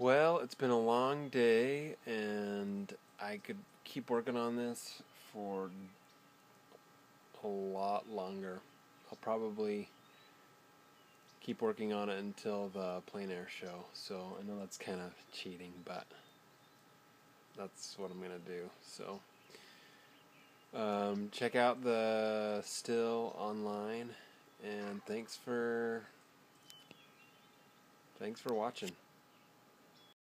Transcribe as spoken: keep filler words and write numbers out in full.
Well, it's been a long day, and I could keep working on this for a lot longer. I'll probably keep working on it until the plein air show. So I know that's kind of cheating, but that's what I'm going to do. So um, check out the still online, and thanks for thanks for watching.